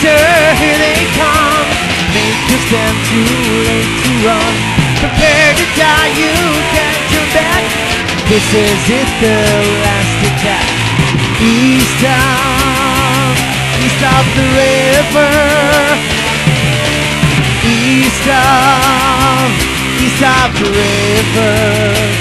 Monster, here they come. Make a stand, too late to run. Prepare to die, you can't turn back. This is it, the last attack. East of the river. East of the river.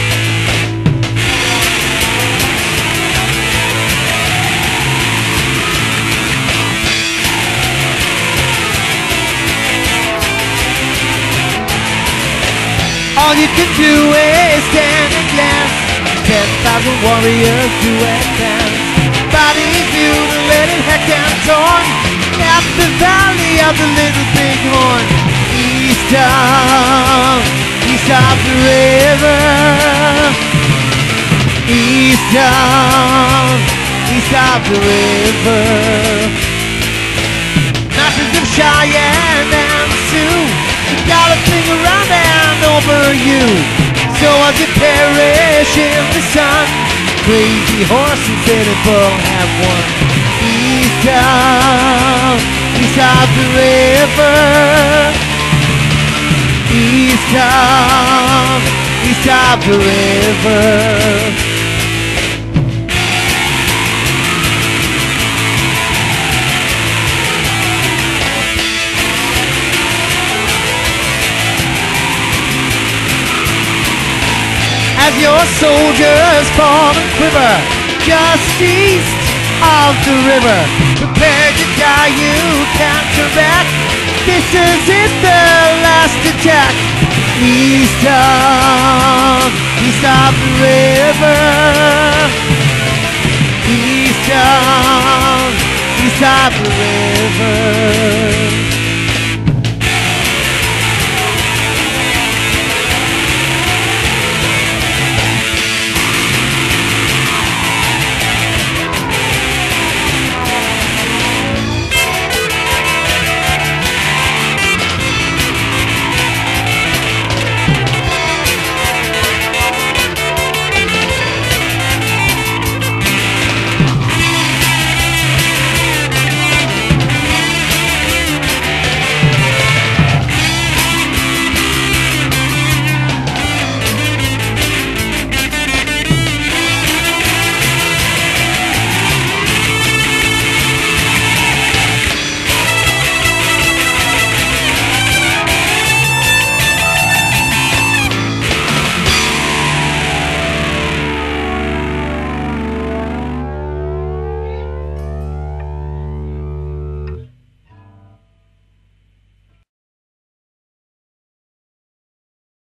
All you can do is stand and glance. 10,000 warriors do advance. Bodies mutilated, hacked and torn at the valley of the little bighorn. East of the river. East of the river. Masses of Cheyenne and Sioux galloping around and over you. So as you perish in the sun, crazy horses that will have won. East of the river. East of the river. As your soldiers fall and quiver just east of the river, prepare to die, you can't turn back. This is it, the last attack. East of the river. East of the river.